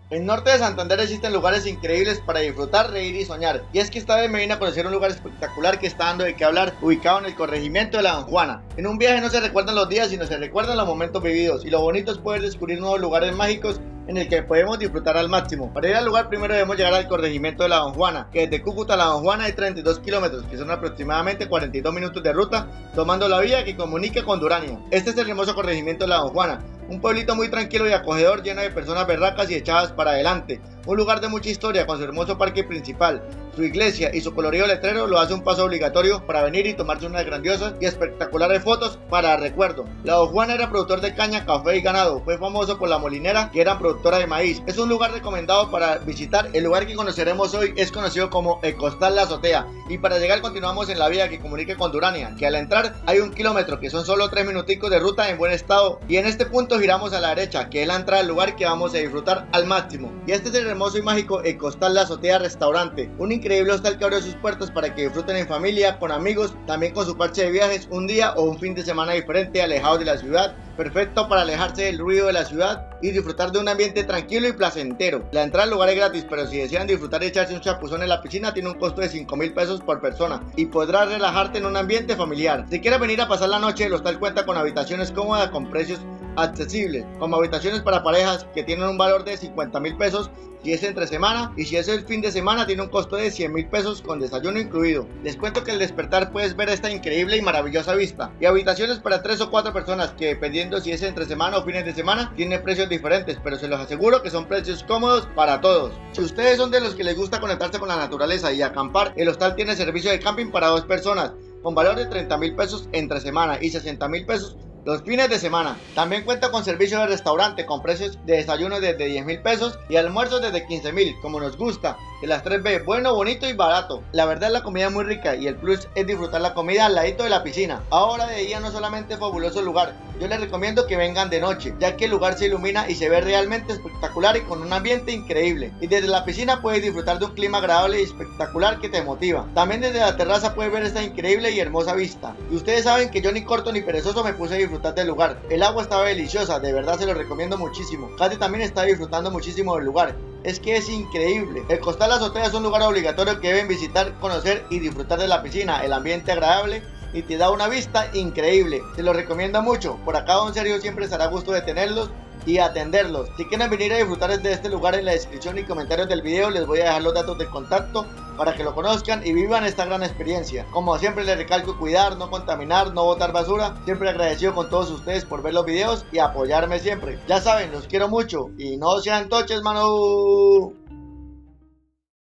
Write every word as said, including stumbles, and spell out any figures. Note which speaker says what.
Speaker 1: En Norte de Santander existen lugares increíbles para disfrutar, reír y soñar. Y es que esta vez me vine a conocer un lugar espectacular que está dando de qué hablar, ubicado en el corregimiento de La Don Juana. En un viaje no se recuerdan los días, sino se recuerdan los momentos vividos. Y lo bonito es poder descubrir nuevos lugares mágicos en el que podemos disfrutar al máximo. Para ir al lugar primero debemos llegar al corregimiento de La Don Juana, que desde Cúcuta a La Don Juana hay treinta y dos kilómetros, que son aproximadamente cuarenta y dos minutos de ruta, tomando la vía que comunica con Durania. Este es el hermoso corregimiento de La Don Juana, un pueblito muy tranquilo y acogedor, lleno de personas berracas y echadas para adelante. Un lugar de mucha historia con su hermoso parque principal, su iglesia y su colorido letrero lo hace un paso obligatorio para venir y tomarse unas grandiosas y espectaculares fotos para recuerdo. La Don Juana era productor de caña, café y ganado, fue famoso por la molinera que era productora de maíz. Es un lugar recomendado para visitar. El lugar que conoceremos hoy es conocido como el Costal La Azotea, y para llegar continuamos en la vía que comunica con Durania, que al entrar hay un kilómetro que son solo tres minuticos de ruta en buen estado, y en este punto giramos a la derecha, que es la entrada al lugar que vamos a disfrutar al máximo. Y este es el hermoso y mágico El Costal La Azotea Restaurante, un increíble hostal que abre sus puertas para que disfruten en familia, con amigos, también con su parche de viajes, un día o un fin de semana diferente, alejados de la ciudad, perfecto para alejarse del ruido de la ciudad y disfrutar de un ambiente tranquilo y placentero. La entrada al lugar es gratis, pero si desean disfrutar y echarse un chapuzón en la piscina, tiene un costo de cinco mil pesos por persona y podrás relajarte en un ambiente familiar. Si quieres venir a pasar la noche, el hostal cuenta con habitaciones cómodas con precios accesibles, como habitaciones para parejas que tienen un valor de cincuenta mil pesos si es entre semana, y si es el fin de semana tiene un costo de cien mil pesos con desayuno incluido. Les cuento que al despertar puedes ver esta increíble y maravillosa vista, y habitaciones para tres o cuatro personas que, dependiendo si es entre semana o fines de semana, tiene precios diferentes, pero se los aseguro que son precios cómodos para todos. Si ustedes son de los que les gusta conectarse con la naturaleza y acampar, el hostal tiene servicio de camping para dos personas con valor de treinta mil pesos entre semana y sesenta mil pesos los fines de semana. También cuenta con servicio de restaurante con precios de desayuno desde diez mil pesos y almuerzos desde quince mil, como nos gusta, de las tres B, bueno, bonito y barato. La verdad, la comida es muy rica y el plus es disfrutar la comida al ladito de la piscina. Ahora de día no solamente es fabuloso el lugar, yo les recomiendo que vengan de noche, ya que el lugar se ilumina y se ve realmente espectacular y con un ambiente increíble. Y desde la piscina puedes disfrutar de un clima agradable y espectacular que te motiva. También desde la terraza puedes ver esta increíble y hermosa vista. Y ustedes saben que yo ni corto ni perezoso me puse a disfrutar del lugar. El agua estaba deliciosa, de verdad se lo recomiendo muchísimo. Katy también está disfrutando muchísimo del lugar. Es que es increíble. El Costal La Azotea es un lugar obligatorio que deben visitar, conocer y disfrutar de la piscina, el ambiente agradable, y te da una vista increíble. Se lo recomiendo mucho. Por acá Don Sergio siempre estará a gusto de tenerlos y atenderlos. Si quieren venir a disfrutar de este lugar, en la descripción y comentarios del video les voy a dejar los datos de contacto para que lo conozcan y vivan esta gran experiencia. Como siempre les recalco, cuidar, no contaminar, no botar basura. Siempre agradecido con todos ustedes por ver los videos y apoyarme siempre. Ya saben, los quiero mucho y no sean toches, mano.